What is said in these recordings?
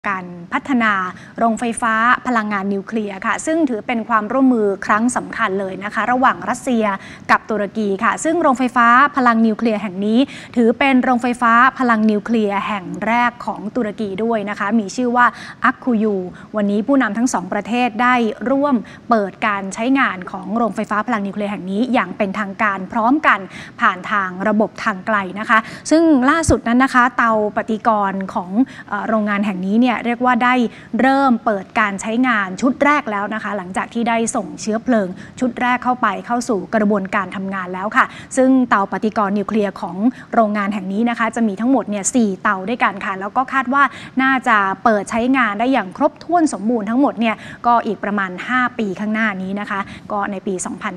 การพัฒนาโรงไฟฟ้าพลังงานนิวเคลียร์ค่ะซึ่งถือเป็นความร่วมมือครั้งสำคัญเลยนะคะระหว่างรัสเซียกับตุรกีค่ะซึ่งโรงไฟฟ้าพลังนิวเคลียร์แห่งนี้ถือเป็นโรงไฟฟ้าพลังนิวเคลียร์แห่งแรกของตุรกีด้วยนะคะมีชื่อว่าอักคูยูวันนี้ผู้นำทั้งสองประเทศได้ร่วมเปิดการใช้งานของโรงไฟฟ้าพลังนิวเคลียร์แห่งนี้อย่างเป็นทางการพร้อมกันผ่านทางระบบทางไกลนะคะซึ่งล่าสุดนั้นนะคะเตาปฏิกรณ์ของโรงงานแห่งนี้เนี่ยเรียกว่าได้เริ่มเปิดการใช้งานชุดแรกแล้วนะคะหลังจากที่ได้ส่งเชื้อเพลิงชุดแรกเข้าสู่กระบวนการทำงานแล้วค่ะซึ่งเตาปฏิกรณ์นิวเคลียร์ของโรงงานแห่งนี้นะคะจะมีทั้งหมดเนี่ย4เตาด้วยกันค่ะแล้วก็คาดว่าน่าจะเปิดใช้งานได้อย่างครบถ้วนสมบูรณ์ทั้งหมดเนี่ยก็อีกประมาณ5ปีข้างหน้านี้นะคะก็ในปี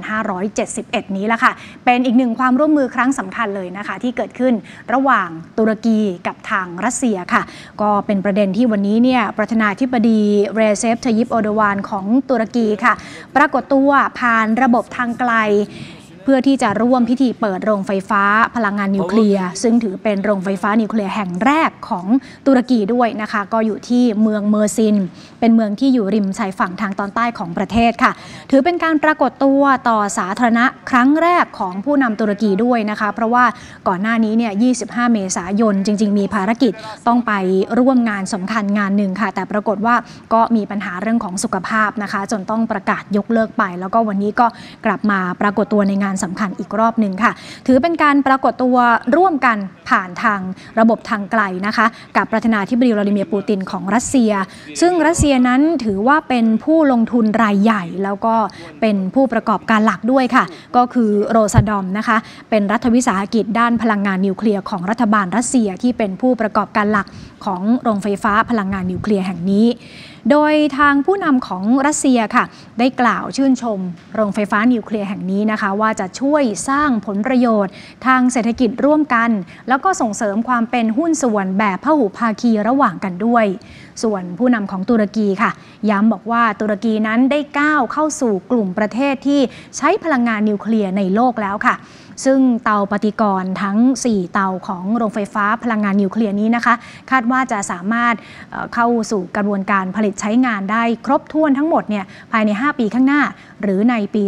2571 นี้ละค่ะเป็นอีกหนึ่งความร่วมมือครั้งสำคัญเลยนะคะที่เกิดขึ้นระหว่างตุรกีกับทางรัสเซียค่ะก็เป็นประเด็นที่วันนี้เนี่ยประธานาธิบดีเรเซป ทายิป เออร์โดวานของตุรกีค่ะปรากฏตัวผ่านระบบทางไกลเพื่อที่จะร่วมพิธีเปิดโรงไฟฟ้าพลังงานนิวเคลียร์ซึ่งถือเป็นโรงไฟฟ้านิวเคลียร์แห่งแรกของตุรกีด้วยนะคะก็อยู่ที่เมืองเมอร์ซินเป็นเมืองที่อยู่ริมชายฝั่งทางตอนใต้ของประเทศค่ะถือเป็นการปรากฏตัวต่อสาธารณะครั้งแรกของผู้นำตุรกีด้วยนะคะเพราะว่าก่อนหน้านี้เนี่ย25 เมษายนจริงๆมีภารกิจต้องไปร่วมงานสำคัญงานหนึ่งค่ะแต่ปรากฏว่าก็มีปัญหาเรื่องของสุขภาพนะคะจนต้องประกาศยกเลิกไปแล้วก็วันนี้ก็กลับมาปรากฏตัวในงานสำคัญอีกรอบหนึ่งค่ะถือเป็นการปรากฏตัวร่วมกันผ่านทางระบบทางไกลนะคะกับประธานาธิบดีวลาดิเมียร์ปูตินของรัสเซียซึ่งรัสเซียนั้นถือว่าเป็นผู้ลงทุนรายใหญ่แล้วก็เป็นผู้ประกอบการหลักด้วยค่ะก็คือโรซาดอมนะคะเป็นรัฐวิสาหกิจด้านพลังงานนิวเคลียร์ของรัฐบาลรัสเซียที่เป็นผู้ประกอบการหลักของโรงไฟฟ้าพลังงานนิวเคลียร์แห่งนี้โดยทางผู้นำของรัสเซียค่ะได้กล่าวชื่นชมโรงไฟฟ้านิวเคลียร์แห่งนี้นะคะว่าจะช่วยสร้างผลประโยชน์ทางเศรษฐกิจร่วมกันแล้วก็ส่งเสริมความเป็นหุ้นส่วนแบบพหุภาคีระหว่างกันด้วยส่วนผู้นำของตุรกีค่ะย้ำบอกว่าตุรกีนั้นได้ก้าวเข้าสู่กลุ่มประเทศที่ใช้พลังงานนิวเคลียร์ในโลกแล้วค่ะซึ่งเตาปฏิกรณ์ทั้ง4เตาของโรงไฟฟ้าพลังงานนิวเคลียร์นี้นะคะคาดว่าจะสามารถเข้าสู่กระบวนการผลิตใช้งานได้ครบถ้วนทั้งหมดเนี่ยภายใน5ปีข้างหน้าหรือในปี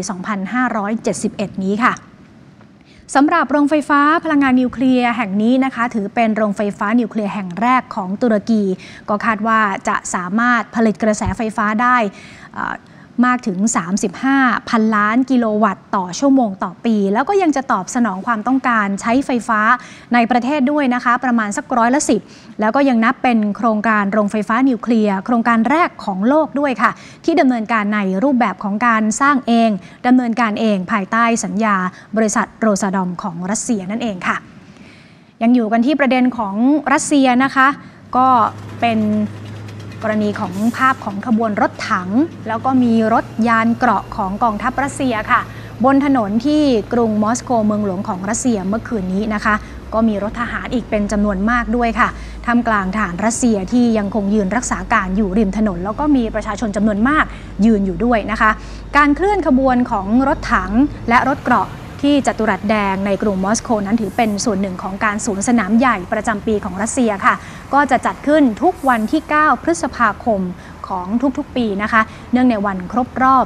2571 นี้ค่ะสำหรับโรงไฟฟ้าพลังงานนิวเคลียร์แห่งนี้นะคะถือเป็นโรงไฟฟ้านิวเคลียร์แห่งแรกของตุรกีก็คาดว่าจะสามารถผลิตกระแสไฟฟ้าได้มากถึง 35,000 ล้านกิโลวัตต์ต่อชั่วโมงต่อปีแล้วก็ยังจะตอบสนองความต้องการใช้ไฟฟ้าในประเทศด้วยนะคะประมาณสัก10%แล้วก็ยังนับเป็นโครงการโรงไฟฟ้านิวเคลียร์โครงการแรกของโลกด้วยค่ะที่ดำเนินการในรูปแบบของการสร้างเองดำเนินการเองภายใต้สัญญาบริษัทโรซาดอมของรัสเซียนั่นเองค่ะยังอยู่กันที่ประเด็นของรัสเซียนะคะก็เป็นกรณีของภาพของขบวนรถถังแล้วก็มีรถยานเกราะของกองทัพรัสเซียค่ะบนถนนที่กรุงมอสโกเมืองหลวงของรัสเซียเมื่อคืนนี้นะคะก็มีรถทหารอีกเป็นจำนวนมากด้วยค่ะท่ามกลางทหารรัสเซียที่ยังคงยืนรักษาการอยู่ริมถนนแล้วก็มีประชาชนจำนวนมากยืนอยู่ด้วยนะคะการเคลื่อนขบวนของรถถังและรถเกราะที่จัตุรัสแดงในกรุงมอสโกนั้นถือเป็นส่วนหนึ่งของการสวนสนามใหญ่ประจำปีของรัสเซียค่ะก็จะจัดขึ้นทุกวันที่ 9 พฤษภาคมของทุกๆปีนะคะเนื่องในวันครบรอบ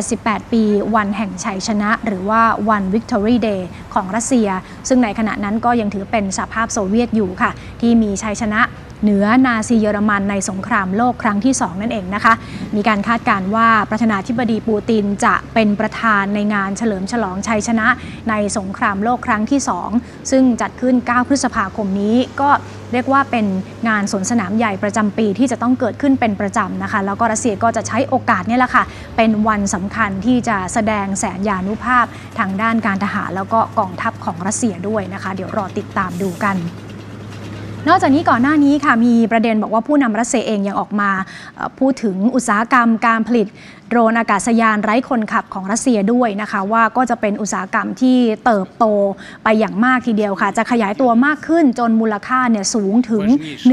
78 ปีวันแห่งชัยชนะหรือว่าวัน Victory Day ของรัสเซียซึ่งในขณะนั้นก็ยังถือเป็นสหภาพโซเวียตอยู่ค่ะที่มีชัยชนะเหนือนาซีเยอรมันในสงครามโลกครั้งที่2นั่นเองนะคะมีการคาดการณ์ว่าประธานาธิบดีปูตินจะเป็นประธานในงานเฉลิมฉลองชัยชนะในสงครามโลกครั้งที่2ซึ่งจัดขึ้น 9 พฤษภาคมนี้ก็เรียกว่าเป็นงานสวนสนามใหญ่ประจำปีที่จะต้องเกิดขึ้นเป็นประจำนะคะแล้วก็รัสเซียก็จะใช้โอกาสนี้แหละค่ะเป็นวันสำคัญที่จะแสดงแสนยานุภาพทางด้านการทหารแล้วก็กองทัพของรัสเซียด้วยนะคะเดี๋ยวรอติดตามดูกันนอกจากนี้ก่อนหน้านี้ค่ะมีประเด็นบอกว่าผู้นำรัสเซียเองยังออกมาพูดถึงอุตสาหกรรมการผลิตโดรนอากาศยานไร้คนขับของรัสเซียด้วยนะคะว่าก็จะเป็นอุตสาหกรรมที่เติบโตไปอย่างมากทีเดียวค่ะจะขยายตัวมากขึ้นจนมูลค่าเนี่ยสูงถึง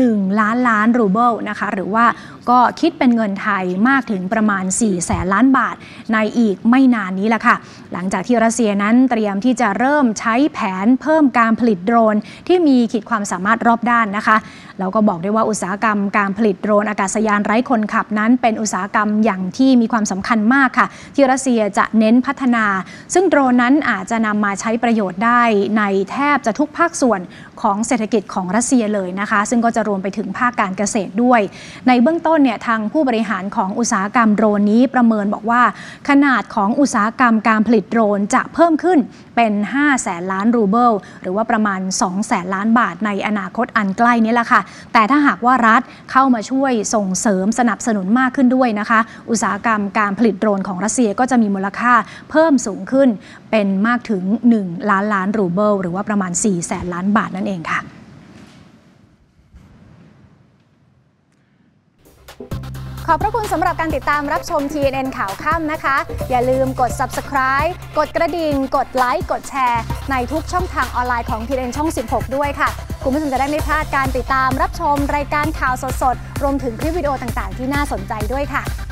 1 ล้านรูเบิลนะคะหรือว่าก็คิดเป็นเงินไทยมากถึงประมาณ400,000 ล้านบาทในอีกไม่นานนี้แหละค่ะหลังจากที่รัสเซียนั้นเตรียมที่จะเริ่มใช้แผนเพิ่มการผลิตโดรนที่มีขีดความสามารถรอบด้านนะคะแล้วก็บอกด้วยว่าอุตสาหกรรมการผลิตโดรนอากาศยานไร้คนขับนั้นเป็นอุตสาหกรรมอย่างที่มีความสำคัญมากค่ะที่รัสเซียจะเน้นพัฒนาซึ่งโดรนนั้นอาจจะนำมาใช้ประโยชน์ได้ในแทบจะทุกภาคส่วนของเศรษฐกิจของรัสเซียเลยนะคะซึ่งก็จะรวมไปถึงภาคการเกษตรด้วยในเบื้องต้นเนี่ยทางผู้บริหารของอุตสาหกรรมโดรนนี้ประเมินบอกว่าขนาดของอุตสาหกรรมการผลิตโดรนจะเพิ่มขึ้นเป็น500,000 ล้านรูเบิลหรือว่าประมาณ200,000 ล้านบาทในอนาคตอันใกล้นี้แหละค่ะแต่ถ้าหากว่ารัฐเข้ามาช่วยส่งเสริมสนับสนุนมากขึ้นด้วยนะคะอุตสาหกรรมการผลิตโดรนของรัสเซียก็จะมีมูลค่าเพิ่มสูงขึ้นเป็นมากถึง1 ล้านล้านรูเบิลหรือว่าประมาณ400,000 ล้านบาทนั่นเองค่ะขอบพระคุณสำหรับการติดตามรับชม TNN ข่าวค่ำนะคะอย่าลืมกด Subscribe กดกระดิ่งกดไลค์กดแชร์ในทุกช่องทางออนไลน์ของ TNN ช่อง 16 ด้วยค่ะคุณผู้ชมจะได้ไม่พลาดการติดตามรับชมรายการข่าวสดๆรวมถึงคลิปวิดีโอต่างๆที่น่าสนใจด้วยค่ะ